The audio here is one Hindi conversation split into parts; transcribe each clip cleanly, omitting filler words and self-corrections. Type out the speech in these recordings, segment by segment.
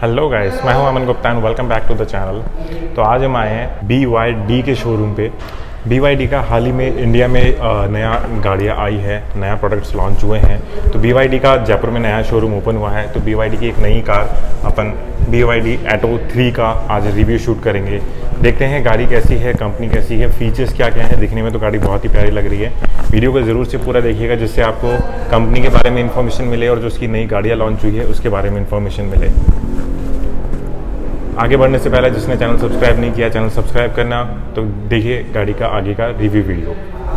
हेलो गाइस, मैं हूं Aman Gupta and welcome back to the channel. तो आज हम आए हैं BYD के शोरूम पे। BYD का हाल ही में इंडिया में नया गाड़ियाँ आई है, नया प्रोडक्ट्स लॉन्च हुए हैं। तो BYD का जयपुर में नया शोरूम ओपन हुआ है। तो BYD की एक नई कार अपन BYD Atto 3 का आज रिव्यू शूट करेंगे। देखते हैं गाड़ी कैसी है, कंपनी कैसी है, फीचर्स क्या क्या है। दिखने में तो गाड़ी बहुत ही प्यारी लग रही है। वीडियो को ज़रूर से पूरा देखिएगा जिससे आपको कंपनी के बारे में इन्फॉर्मेशन मिले और जो उसकी नई गाड़ियाँ लॉन्च हुई है उसके बारे में इन्फॉर्मेशन मिले। आगे बढ़ने से पहले जिसने चैनल सब्सक्राइब नहीं किया, चैनल सब्सक्राइब करना। तो देखिए गाड़ी का आगे का review video.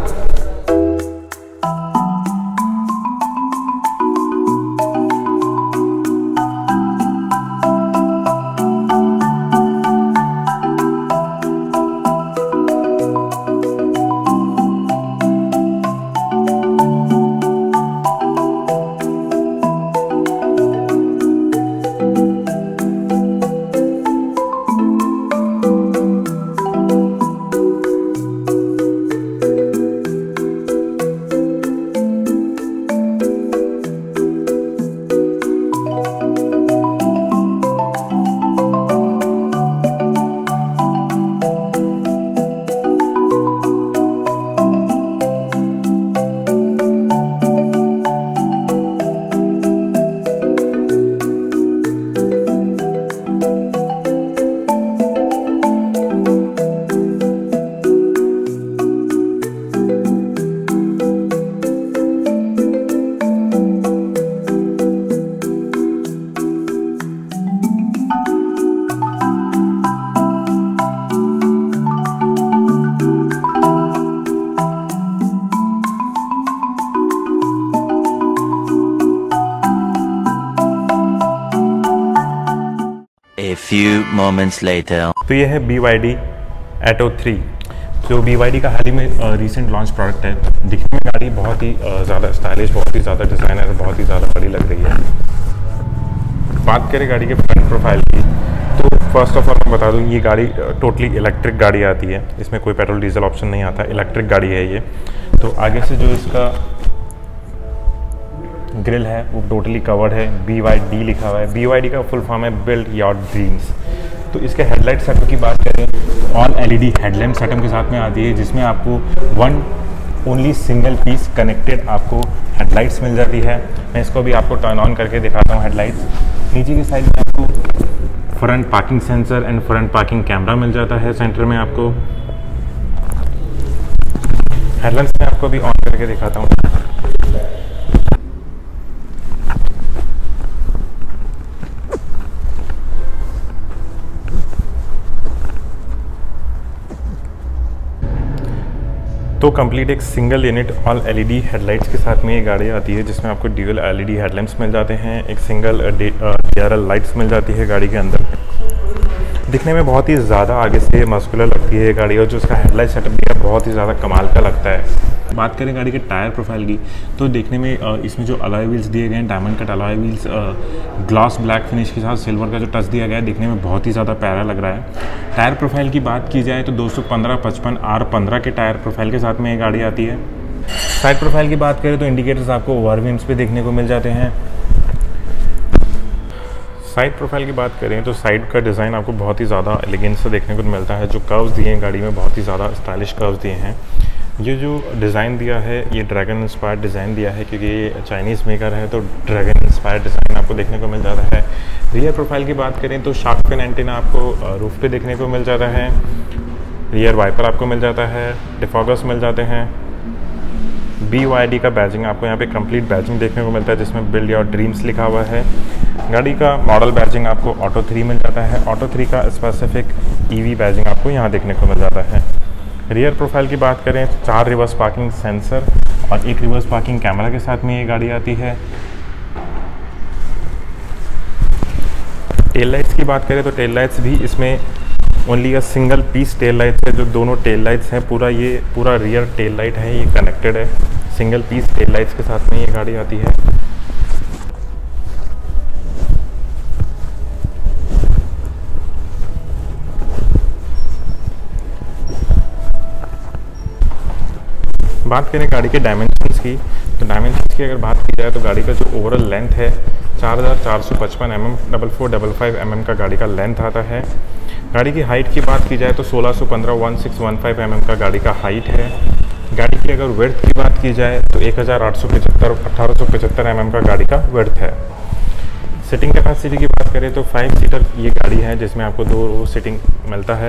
A few moments later. तो ये है BYD Atto 3 जो BYD का हाल ही में रिसेंट लॉन्च प्रोडक्ट है। दिखने में गाड़ी बहुत ही ज़्यादा स्टाइलिश, बहुत ही ज़्यादा डिज़ाइनर, बहुत ही ज़्यादा बड़ी लग रही है। बात करें गाड़ी के फ्रंट प्रोफाइल की तो फर्स्ट ऑफ ऑल मैं बता दूं, ये गाड़ी टोटली इलेक्ट्रिक गाड़ी आती है। इसमें कोई पेट्रोल डीजल ऑप्शन नहीं आता, इलेक्ट्रिक गाड़ी है ये। तो आगे से जो इसका ग्रिल है वो टोटली कवर्ड है, BYD लिखा हुआ है। BYD का फुल फॉर्म है बिल्ड योर ड्रीम्स। तो इसके हेडलाइट सेटअप की बात करें, ऑल LED हेडलैम्प सेटअप के साथ में आती है, जिसमें आपको one only single piece connected आपको हेडलाइट्स मिल जाती है। मैं इसको भी आपको टर्न ऑन करके दिखाता हूँ हेडलाइट्स। नीचे की साइड में आपको front parking sensor and front parking camera मिल जाता है। सेंटर में आपको हेडलाइट्स में आपको भी ऑन करके दिखाता हूँ। तो कंप्लीट एक single unit all LED headlights के साथ में ये गाड़ी आती है, जिसमें आपको ड्यूअल LED हेडलैम्प्स मिल जाते हैं। एक सिंगल DRL लाइट्स मिल जाती है गाड़ी के अंदर। दिखने में बहुत ही ज़्यादा आगे से मस्कुलर लगती है ये गाड़ी, और जो उसका हेडलाइट सेटअप भी है बहुत ही ज़्यादा कमाल का लगता है। बात करें गाड़ी के टायर प्रोफाइल की तो देखने में इसमें जो अलॉय व्हील्स दिए गए हैं, diamond cut alloy wheels, glass black finish के साथ सिल्वर का जो टच दिया गया है, दिखने में बहुत ही ज़्यादा प्यारा लग रहा है। टायर प्रोफाइल की बात की जाए तो 215/55 R15 के टायर प्रोफाइल के साथ में ये गाड़ी आती है। साइड प्रोफाइल की बात करें तो इंडिकेटर्स आपको ओवर विम्स पे देखने को मिल जाते हैं। साइड प्रोफाइल की बात करें तो साइड का डिज़ाइन आपको बहुत ही ज़्यादा एलिगेंस से देखने को मिलता है। जो कर्व्स दिए हैं गाड़ी में बहुत ही ज़्यादा स्टाइलिश कर्व्स दिए हैं। ये जो डिज़ाइन दिया है ये ड्रैगन इंस्पायर्ड डिज़ाइन दिया है, क्योंकि ये चाइनीज़ मेकर है तो ड्रैगन इंस्पायर्ड डिज़ाइन आपको देखने को मिल जाता है। रियर प्रोफाइल की बात करें तो शार्क फिन एंटीना आपको रूफ पे देखने को मिल जाता है। रियर वाइपर आपको मिल जाता है, डिफॉगर्स मिल जाते हैं। BYD का बैजिंग आपको यहाँ पे कंप्लीट बैजिंग देखने को मिलता है, जिसमें बिल्ड योर ड्रीम्स लिखा हुआ है। गाड़ी का मॉडल बैजिंग आपको Atto 3 मिल जाता है। Atto 3 का स्पेसिफिक EV बैजिंग आपको यहाँ देखने को मिल जाता है। रियर प्रोफाइल की बात करें 4 रिवर्स पार्किंग सेंसर और 1 रिवर्स पार्किंग कैमरा के साथ में ये गाड़ी आती है। टेल लाइट्स की बात करें तो टेल लाइट्स भी इसमें only a single piece tail lights है। जो दोनों टेल लाइट्स हैं, पूरा रियर टेल लाइट है, ये कनेक्टेड है। सिंगल पीस टेल लाइट्स के साथ में ये गाड़ी आती है। बात करें गाड़ी के डायमेंशंस की तो डायमेंशन की अगर बात की जाए तो गाड़ी का जो ओवरऑल लेंथ है 4455 mm 4455 mm का गाड़ी का लेंथ आता है। गाड़ी की हाइट की बात की जाए तो 1615 mm का गाड़ी का हाइट है। गाड़ी की अगर विड्थ की बात की जाए तो 1875 mm का गाड़ी का विड्थ है। सीटिंग कैपेसिटी की बात करें तो 5 सीटर ये गाड़ी है जिसमें आपको 2 रो सीटिंग मिलता है।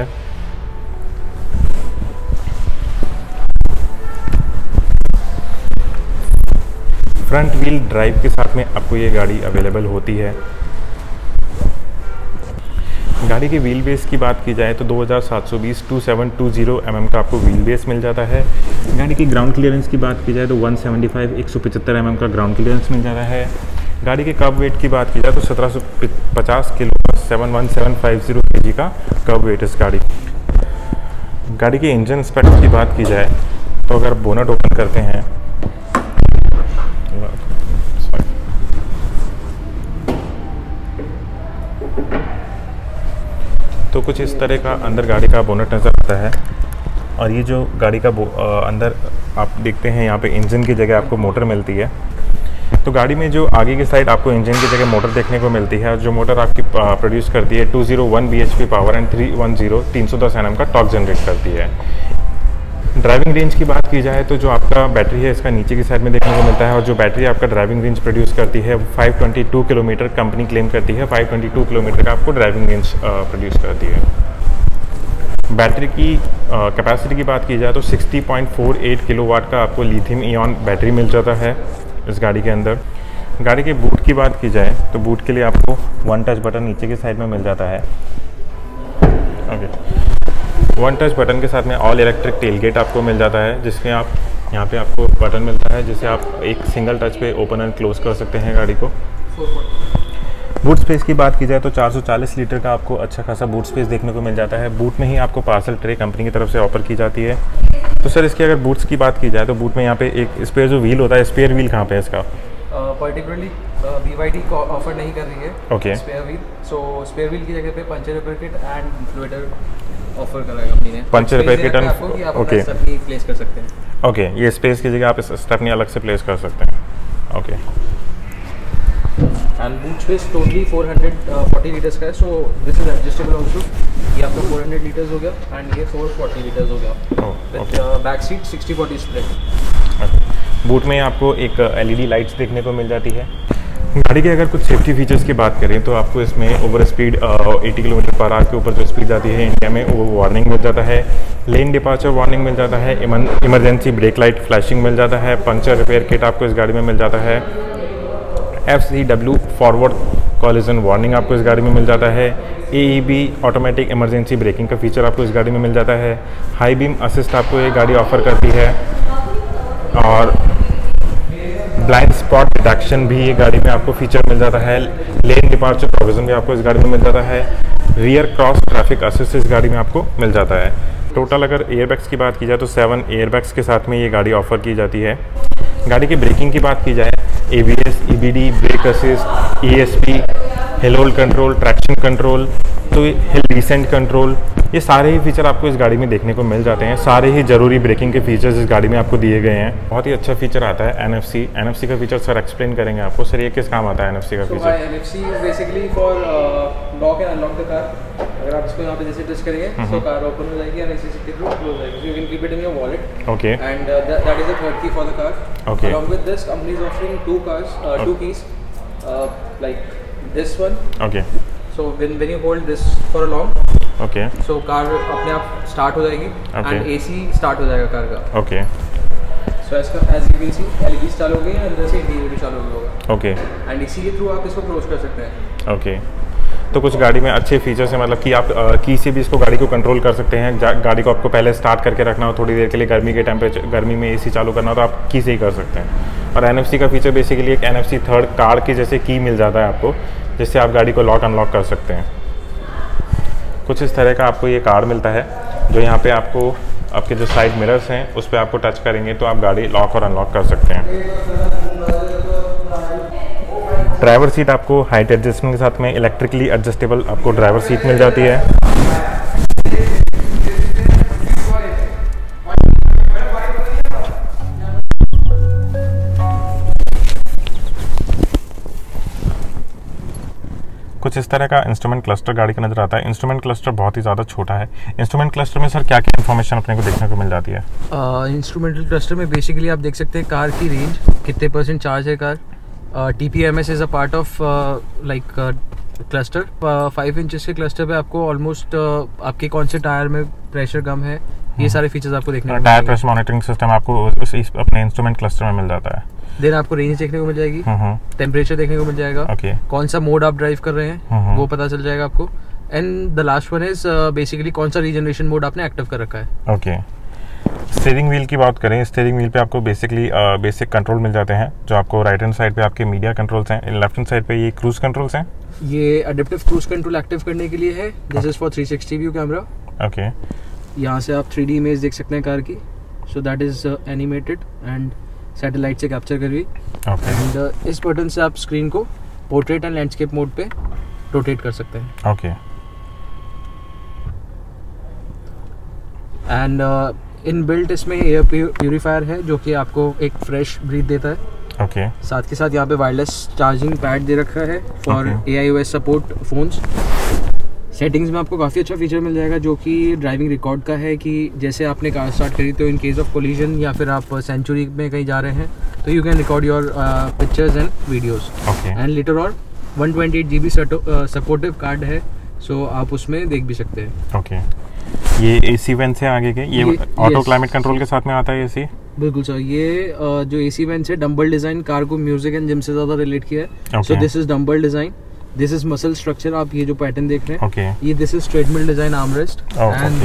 फ्रंट व्हील ड्राइव के साथ में आपको ये गाड़ी अवेलेबल होती है। गाड़ी के व्हील बेस की बात की जाए तो 2720 2720 mm का आपको व्हील बेस मिल जाता है। गाड़ी की ग्राउंड क्लियरेंस की बात की जाए तो 175 mm का ग्राउंड क्लियरेंस मिल जाता है। गाड़ी के कर्ब वेट की बात की जाए तो 1750 किलो 71750 kg का कर्ब वेट इस गाड़ी के इंजन स्पेक्स की बात की जाए तो अगर बोनट ओपन करते हैं तो कुछ इस तरह का अंदर गाड़ी का बोनट नज़र आता है। और ये जो गाड़ी का अंदर आप देखते हैं यहाँ पे इंजन की जगह आपको मोटर मिलती है। तो गाड़ी में जो आगे की साइड आपको इंजन की जगह मोटर देखने को मिलती है और जो मोटर आपकी प्रोड्यूस करती है 201 bhp पावर एंड 310 Nm का टॉर्क जनरेट करती है। ड्राइविंग रेंज की बात की जाए तो जो आपका बैटरी है इसका नीचे की साइड में देखने को मिलता है और जो बैटरी आपका ड्राइविंग रेंज प्रोड्यूस करती है 522 किलोमीटर कंपनी क्लेम करती है। 522 किलोमीटर का आपको ड्राइविंग रेंज प्रोड्यूस करती है। बैटरी की कैपेसिटी की बात की जाए तो 60.48 किलोवाट का आपको लिथियम आयन बैटरी मिल जाता है इस गाड़ी के अंदर। गाड़ी के बूट की बात की जाए तो बूट के लिए आपको 1 टच बटन नीचे की साइड में मिल जाता है। ओके, 1 टच बटन के साथ में ऑल इलेक्ट्रिक टेल गेट आपको मिल जाता है जिसके आप यहाँ पे आपको बटन मिलता है जिससे आप एक सिंगल टच पे ओपन एंड क्लोज कर सकते हैं गाड़ी को। बूट स्पेस की बात की जाए तो 440 लीटर का आपको अच्छा खासा बूट स्पेस देखने को मिल जाता है। बूट में ही आपको पार्सल ट्रे कंपनी की तरफ से ऑफर की जाती है। तो सर इसकी अगर बूट्स की बात की जाए तो बूट में यहाँ पे एक स्पेयर जो व्हील होता है, स्पेयर व्हील कहाँ पे है इसका? पर्टिकुलरली BYD ऑफर नहीं कर रही है okay spare wheel. So spare wheel की जगह पे पंचर रिपेयर किट एंड फ्लूइडर ऑफर करा है कंपनी ने। Puncture repair kit okay stepney place कर सकते हैं। ओके, ये स्पेस की जगह आप स्टेपनी अलग से प्लेस कर सकते हैं। Okay, and boot space totally 440 litres का है। So this is adjustable also. ये आपका 400 लीटर्स हो गया एंड ये 440 लीटर्स हो गया with back seat 60-40 split. Boot में आपको एक LED लाइट्स देखने को मिल जाती है। गाड़ी के अगर कुछ सेफ्टी फीचर्स की बात करें तो आपको इसमें over speed 80 kilometre per hour के ऊपर जो स्पीड जाती है इंडिया में वो वार्निंग मिल जाता है। लेन डिपार्चर वार्निंग मिल जाता है। इमरजेंसी ब्रेक लाइट फ्लैशिंग मिल जाता है। पंचर रिपेयर किट आपको इस गाड़ी में मिल जाता है। FCW फॉरवर्ड कॉलिजन वार्निंग आपको इस गाड़ी में मिल जाता है। AEB ऑटोमेटिक इमरजेंसी ब्रेकिंग का फीचर आपको इस गाड़ी में मिल जाता है। हाई बीम असिस्ट आपको ये गाड़ी ऑफर करती है और ब्लाइंड स्पॉट डिटेक्शन भी ये गाड़ी में आपको फीचर मिल जाता है। लेन डिपार्चर प्रोविजन भी आपको इस गाड़ी में मिल जाता है। रियर क्रॉस ट्रैफिक असिस्ट इस गाड़ी में आपको मिल जाता है। टोटल अगर एयरबैग्स की बात की जाए तो 7 एयरबैग्स के साथ में ये गाड़ी ऑफर की जाती है। गाड़ी की ब्रेकिंग की बात की जाए ABS, EBD, brake assist, ESP, hill hold control, traction control, तो हिल डिसेंट कंट्रोल, ये सारे ही फीचर आपको इस गाड़ी में देखने को मिल जाते हैं। सारे ही ज़रूरी ब्रेकिंग के फीचर्स इस गाड़ी में आपको दिए गए हैं। बहुत ही अच्छा फीचर आता है NFC का फीचर सर एक्सप्लेन करेंगे आपको। सर ये किस काम आता है NFC का feature? NFC is basically for lock and unlock the car. अगर आप इसको यहाँ पे जैसे टच करेंगे तो कार ओपन हो जाएगी एंड इसी के थ्रू क्लोज हो जाएगी। You can keep it in your wallet. Okay, and that is the third key for the car. Okay, along with this company is offering two keys like this one. Okay, so when you hold this for a long, okay, so car अपने आप स्टार्ट हो जाएगी एंड AC स्टार्ट हो जाएगा कार का। ओके, so इसका as you can see LED चालू हो गई है, अंदर से इंटीरियर भी चालू होगा। ओके, एंड इसी के थ्रू आप इसको क्लोज कर सकते हैं। ओके, तो कुछ गाड़ी में अच्छे फीचर्स हैं, मतलब कि आप की से भी इसको गाड़ी को कंट्रोल कर सकते हैं। गाड़ी को आपको पहले स्टार्ट करके रखना हो थोड़ी देर के लिए, गर्मी में AC चालू करना हो तो आप की से ही कर सकते हैं। और NFC का फीचर बेसिकली एक NFC थर्ड कार्ड की जैसे की मिल जाता है आपको, जिससे आप गाड़ी को लॉक अनलॉक कर सकते हैं। कुछ इस तरह का आपको ये कार्ड मिलता है जो यहाँ पे आपको आपके जो साइड मिरर्स हैं उस पर आपको टच करेंगे तो आप गाड़ी लॉक और अनलॉक कर सकते हैं। ड्राइवर सीट आपको हाइट एडजस्टमेंट के साथ में इलेक्ट्रिकली एडजस्टेबल आपको ड्राइवर सीट मिल जाती है। कुछ इस तरह का इंस्ट्रूमेंट क्लस्टर गाड़ी का नज़र आता है। इंस्ट्रूमेंट क्लस्टर बहुत ही ज़्यादा छोटा है। इंस्ट्रूमेंट क्लस्टर में सर क्या क्या इन्फॉर्मेशन अपने को देखने को मिल जाती है? इंस्ट्रूमेंटल क्लस्टर में बेसिकली आप देख सकते हैं कार की रेंज, कितने % चार्ज है car, TPMS is a part of like cluster. 5 inches के क्लस्टर पे आपको ऑलमोस्ट आपके कौन से टायर में प्रेशर कम है, ये सारे फीचर्स आपको देखने को मिल टायर प्रेशर मॉनिटरिंग सिस्टम आपको अपने इंस्ट्रूमेंट क्लस्टर में मिल जाता है। देन आपको रेंज देखने को मिल जाएगी, टेम्परेचर देखने को मिल जाएगा, कौन सा मोड आप ड्राइव कर रहे हैं वो पता चल जाएगा आपको, and the last one is basically कौन सा रीजनरेशन मोड आपने एक्टिव कर रखा है। ओके। स्टीयरिंग व्हील की बात करें, स्टीयरिंग व्हील पे आपको बेसिकली बेसिक कंट्रोल मिल जाते हैं, जो आपको राइट हैंड साइड पे आपके मीडिया कंट्रोल्स हैं, लेफ्ट हैंड साइड पे ये क्रूज कंट्रोल्स हैं। ये एडेप्टिव क्रूज कंट्रोल एक्टिव करने के लिए है, this is for 360 view camera. Okay. यहाँ से आप 3D इमेज देख सकते हैं कार की, so that is animated and satellite से कैप्चर करी। एंड इस बटन से आप स्क्रीन को पोर्ट्रेट एंड लैंडस्केप मोड पे रोटेट कर सकते हैं। ओके। एंड इनबिल्ट इसमें एयर प्यूरीफायर है जो कि आपको एक फ्रेश ब्रीथ देता है। ओके। साथ के साथ यहाँ पे वायरलेस चार्जिंग पैड दे रखा है for AIOS support phones. Settings में आपको काफ़ी अच्छा फीचर मिल जाएगा जो कि ड्राइविंग रिकॉर्ड का है, कि जैसे आपने कार स्टार्ट करी तो इन केस ऑफ कोलिजन या फिर आप सेंचुरी में कहीं जा रहे हैं तो you can record your pictures and videos. And later on 128 GB supportive card है, सो आप उसमें देख भी सकते हैं। ओके। ये AC वेंट से आगे के ये ऑटो क्लाइमेट कंट्रोल के साथ में आता है AC? बिल्कुल सर, ये जो AC वेंट है डम्बल डिज़ाइन, कार को म्यूजिक एंड जिम से ज़्यादा रिलेट किया है। So this is dumbbell design, this is muscle structure. आप ये जो पैटर्न देख रहे हैं ये this is treadmill design armrest, and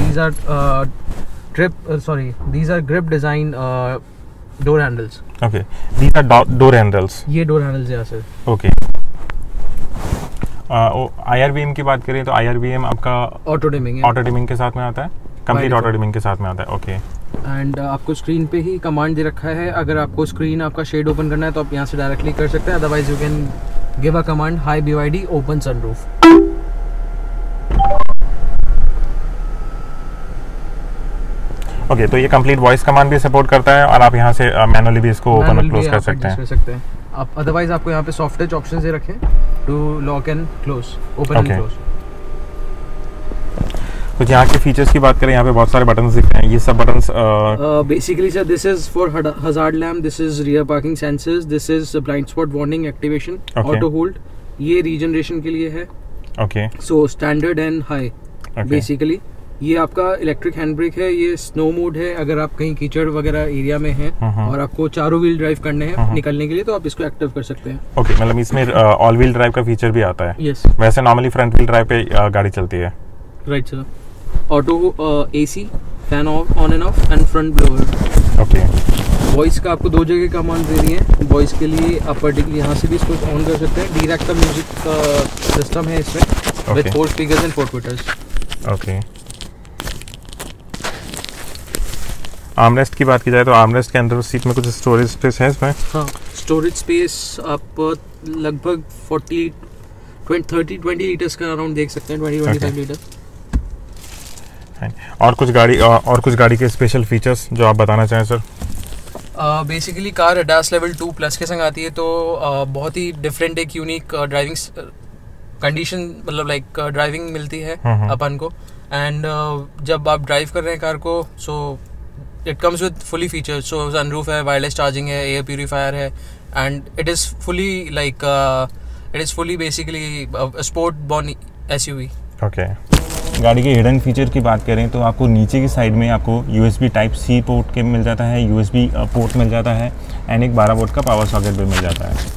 these are grip design door handles. Okay, these are door handles. ये डोर हैंडल्स है सर। ओके। IRVM की बात करें तो IRVM आपका ऑटो डिमिंग है, ऑटो डिमिंग के साथ में आता है, कंप्लीट ऑटो डिमिंग के साथ में आता है। ओके। एंड आपको स्क्रीन पे ही कमांड दे रखा है, अगर आपको स्क्रीन आपका शेड ओपन करना है तो आप यहाँ से डायरेक्टली कर सकते हैं, otherwise you can give a command hi BYD open sunroof. Okay, तो ये कंप्लीट वॉइस कमांड भी सपोर्ट करता है और आप यहाँ से मैनुअली भी इसको ओपन और क्लोज कर सकते हैं। आप अदरवाइज आपको यहाँ पे सॉफ्ट टच ऑप्शन दे रखे हैं to lock and close, open and close. कुछ यहाँ के फीचर्स की बात करें, यहाँ पे बहुत सारे बटन्स दिख रहे हैं, ये सब buttons basically sir this is for hazard lamp, this is rear parking sensors, this is blind spot warning activation, auto hold, ये रीजनरेशन के लिए है। Okay. So standard and high basically. ये आपका इलेक्ट्रिक हैंड ब्रेक है, ये स्नो मोड है, अगर आप कहीं कीचड़ वगैरह एरिया में हैं और आपको चारों व्हील ड्राइव करने हैं निकलने के लिए तो आप इसको एक्टिव कर सकते हैं। ओके, मतलब इसमें ऑल व्हील ड्राइव का फीचर भी आता है। यस। वैसे नॉर्मली फ्रंट व्हील ड्राइव पे गाड़ी चलती है। Right sir. Auto AC, fan on and off, and front blower. Okay. Voice का आपको 2 जगह कमांड दे रही है। वॉइस के लिए आप पर्टिकुलर यहाँ से भी इसको ऑन कर सकते हैं। डीरैक का म्यूजिक का सिस्टम है इसमें with 4 speakers and 4 tweeters. Okay. Armrest की बात की जाए तो आर्मरेस्ट के अंदर सीट में कुछ स्टोरेज स्पेस है इसमें? हाँ, स्टोरेज स्पेस आप लगभग 30-20 लीटर्स का अराउंड देख सकते हैं, 20-25 लीटर। और कुछ गाड़ी के स्पेशल फीचर्स जो आप बताना चाहें sir? Basically car ADAS level 2 plus के संग आती है, तो बहुत ही डिफरेंट एक यूनिक ड्राइविंग कंडीशन, मतलब लाइक ड्राइविंग मिलती है अपन को। एंड जब आप ड्राइव कर रहे हैं कार को, so it comes with fully features, so sunroof है, वायरलेस चार्जिंग है, एयर प्यूरीफायर है, and it is fully basically sport born SUV। Okay. गाड़ी के हिडन फीचर की बात करें तो आपको नीचे की साइड में आपको USB Type-C पोर्ट के मिल जाता है, USB पोर्ट मिल जाता है, एंड एक 12 वोल्ट का पावर सॉकेट भी मिल जाता है।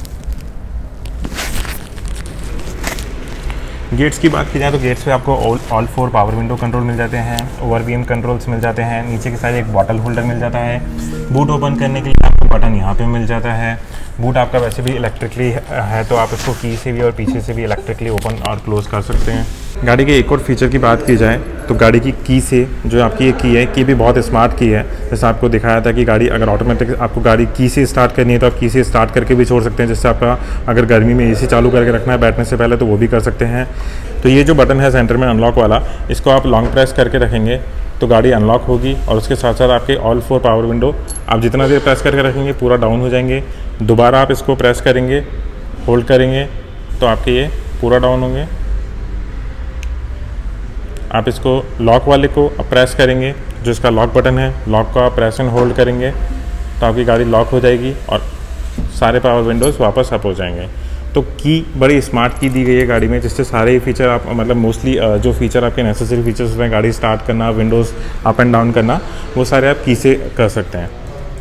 गेट्स की बात की जाए तो गेट्स पे आपको ऑल 4 पावर विंडो कंट्रोल मिल जाते हैं, ORVM कंट्रोल्स मिल जाते हैं, नीचे की साइड एक बॉटल होल्डर मिल जाता है, बूट ओपन करने के लिए आपको बटन यहाँ पे मिल जाता है। बूट आपका वैसे भी इलेक्ट्रिकली है तो आप इसको की से भी और पीछे से भी इलेक्ट्रिकली ओपन और क्लोज कर सकते हैं। गाड़ी के एक और फीचर की बात की जाए तो गाड़ी की की से जो आपकी ये की है, की भी बहुत स्मार्ट की है। जैसे आपको दिखाया था कि गाड़ी अगर ऑटोमेटिक आपको गाड़ी की से स्टार्ट करनी है तो आप की से स्टार्ट करके भी छोड़ सकते हैं, जिससे आपका अगर गर्मी में AC चालू करके रखना है बैठने से पहले तो वो भी कर सकते हैं। तो ये जो बटन है सेंटर में अनलॉक वाला, इसको आप लॉन्ग प्रेस करके रखेंगे तो गाड़ी अनलॉक होगी और उसके साथ साथ आपके ऑल 4 पावर विंडो आप जितना देर प्रेस करके रखेंगे पूरा डाउन हो जाएंगे। दोबारा आप इसको प्रेस करेंगे, होल्ड करेंगे तो आपके ये पूरा डाउन होंगे, आप इसको लॉक वाले को प्रेस करेंगे, जो इसका लॉक बटन है, लॉक को आप प्रेस एंड होल्ड करेंगे तो आपकी गाड़ी लॉक हो जाएगी और सारे पावर विंडोज़ वापस अप हो जाएंगे। तो की बड़ी स्मार्ट की दी गई है गाड़ी में, जिससे सारे ही फीचर आप मतलब मोस्टली जो फीचर आपके नेसेसरी फीचर्स हैं, गाड़ी स्टार्ट करना, विंडोज़ अप एंड डाउन करना, वो सारे आप की से कर सकते हैं।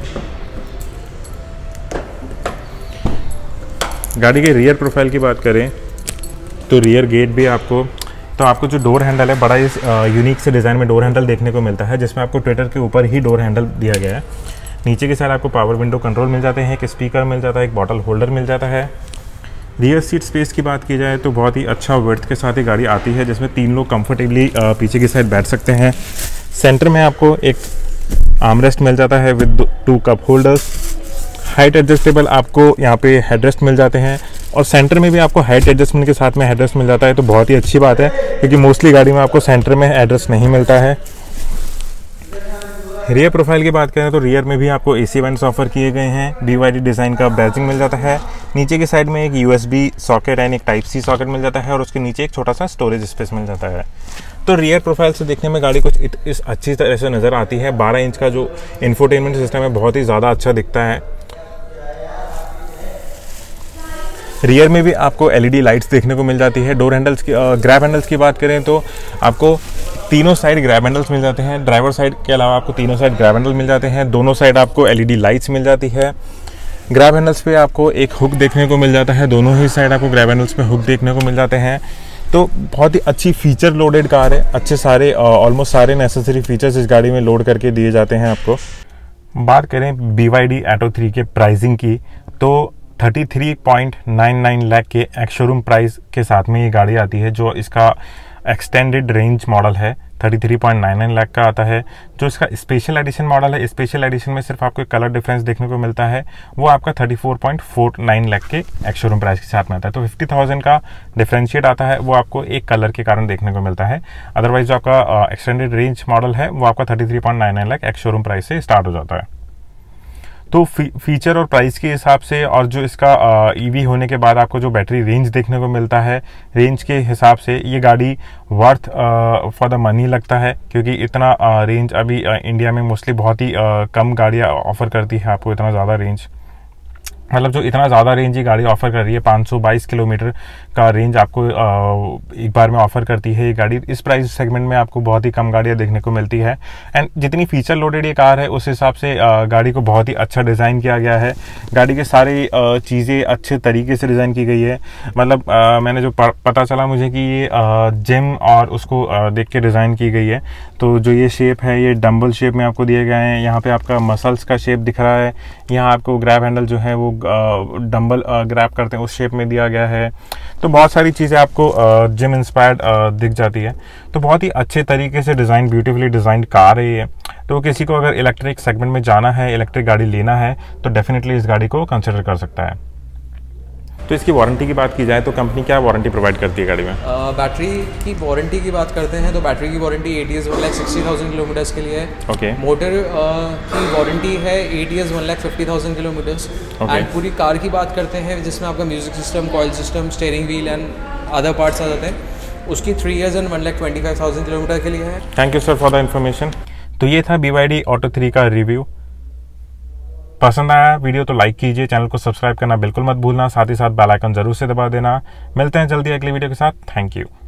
गाड़ी के रियर प्रोफाइल की बात करें तो रियर गेट भी आपको जो डोर हैंडल है, बड़ा इस यूनिक से डिज़ाइन में डोर हैंडल देखने को मिलता है, जिसमें आपको ट्विटर के ऊपर ही डोर हैंडल दिया गया है। नीचे की साइड आपको पावर विंडो कंट्रोल मिल जाते हैं, एक स्पीकर मिल जाता है, एक बॉटल होल्डर मिल जाता है। रियर सीट स्पेस की बात की जाए तो बहुत ही अच्छा विड्थ के साथ ही गाड़ी आती है, जिसमें 3 लोग कंफर्टेबली पीछे की साइड बैठ सकते हैं। सेंटर में आपको एक आर्मरेस्ट मिल जाता है with 2 cup holders. Height adjustable आपको यहाँ पे हेडरेस्ट मिल जाते हैं और सेंटर में भी आपको हाइट एडजस्टमेंट के साथ में हेडरेस्ट मिल जाता है, तो बहुत ही अच्छी बात है, क्योंकि मोस्टली गाड़ी में आपको सेंटर में हेडरेस्ट नहीं मिलता है। रियर प्रोफाइल की बात करें तो रियर में भी आपको AC वेंट्स ऑफर किए गए हैं, BYD डिज़ाइन का बैजिंग मिल जाता है। नीचे की साइड में एक USB सॉकेट एंड एक Type-C सॉकेट मिल जाता है और उसके नीचे एक छोटा सा स्टोरेज स्पेस मिल जाता है। तो रियर प्रोफाइल से देखने में गाड़ी कुछ इस अच्छी तरह से नज़र आती है। 12 इंच का जो इंफोटेनमेंट सिस्टम है बहुत ही ज़्यादा अच्छा दिखता है। रियर में भी आपको LED लाइट्स देखने को मिल जाती है। डोर हैंडल्स की ग्रैब हैंडल्स की बात करें तो आपको तीनों साइड ग्रैब हैंडल्स मिल जाते हैं। ड्राइवर साइड के अलावा आपको तीनों साइड ग्रैब हैंडल मिल जाते हैं। दोनों साइड आपको LED लाइट्स मिल जाती है। ग्रैब हैंडल्स पे आपको एक हुक देखने को मिल जाता है, दोनों ही साइड आपको ग्रैब हैंडल्स पे हुक देखने को मिल जाते हैं। तो बहुत ही अच्छी फीचर लोडेड कार है, अच्छे सारे ऑलमोस्ट सारे नेसेसरी फीचर्स इस गाड़ी में लोड करके दिए जाते हैं आपको। बात करें BYD Atto 3 के प्राइसिंग की तो 33.99 लाख के एक्स शोरूम प्राइस के साथ में ये गाड़ी आती है। जो इसका एक्सटेंडेड रेंज मॉडल है 33.99 लाख का आता है। जो इसका स्पेशल एडिशन मॉडल है, स्पेशल एडिशन में सिर्फ आपको कलर डिफरेंस देखने को मिलता है, वो आपका 34.49 लाख के एक्स शोरूम प्राइस के साथ में आता है। तो 50,000 का डिफरेंशिएट आता है, वो आपको एक कलर के कारण देखने को मिलता है। अदरवाइज जो आपका एक्सटेंडेड रेंज मॉडल है वो आपका 33.99 लाख एक्स शोरूम प्राइस से स्टार्ट हो जाता है। तो फीचर और प्राइस के हिसाब से और जो इसका EV होने के बाद आपको जो बैटरी रेंज देखने को मिलता है, रेंज के हिसाब से ये गाड़ी वर्थ फॉर द मनी लगता है, क्योंकि इतना रेंज अभी इंडिया में मोस्टली बहुत ही कम गाड़ियाँ ऑफर करती है आपको इतना ज़्यादा रेंज। मतलब जो इतना ज़्यादा रेंज ये गाड़ी ऑफर कर रही है, 522 किलोमीटर का रेंज आपको एक बार में ऑफर करती है ये गाड़ी। इस प्राइस सेगमेंट में आपको बहुत ही कम गाड़ियाँ देखने को मिलती है। एंड जितनी फीचर लोडेड ये कार है उस हिसाब से गाड़ी को बहुत ही अच्छा डिज़ाइन किया गया है। गाड़ी के सारे चीज़ें अच्छे तरीके से डिज़ाइन की गई है। मतलब मैंने जो पता चला मुझे कि ये जिम और उसको देख के डिज़ाइन की गई है। तो जो ये शेप है ये डम्बल शेप में आपको दिए गए हैं। यहाँ पे आपका मसल्स का शेप दिख रहा है। यहाँ आपको ग्रैब हैंडल जो है वो डंबल ग्रैब करते हैं उस शेप में दिया गया है। तो बहुत सारी चीज़ें आपको जिम इंस्पायर्ड दिख जाती है। तो बहुत ही अच्छे तरीके से डिज़ाइन, ब्यूटीफुली डिज़ाइंड कार है ये। तो किसी को अगर इलेक्ट्रिक सेगमेंट में जाना है, इलेक्ट्रिक गाड़ी लेना है, तो डेफिनेटली इस गाड़ी को कंसिडर कर सकता है। तो इसकी वारंटी की बात की जाए तो कंपनी क्या वारंटी प्रोवाइड करती है गाड़ी में? बैटरी की वारंटी की बात करते हैं तो बैटरी की वारंटी 8 years 1,60,000 किलोमीटर्स के लिए है। ओके। मोटर की वारंटी है 8 years 1,50,000 किलोमीटर्स। एंड पूरी कार की बात करते हैं जिसमें आपका music system, coil system, steering wheel and other parts आ जाते हैं, उसकी 3 years and 1,25,000 किलोमीटर के लिए है। Thank you sir for the information. तो ये था BYD Atto 3 का रिव्यू। पसंद आया वीडियो तो लाइक कीजिए, चैनल को सब्सक्राइब करना बिल्कुल मत भूलना, साथ ही साथ बेल आइकन जरूर से दबा देना। मिलते हैं जल्दी अगली वीडियो के साथ। Thank you.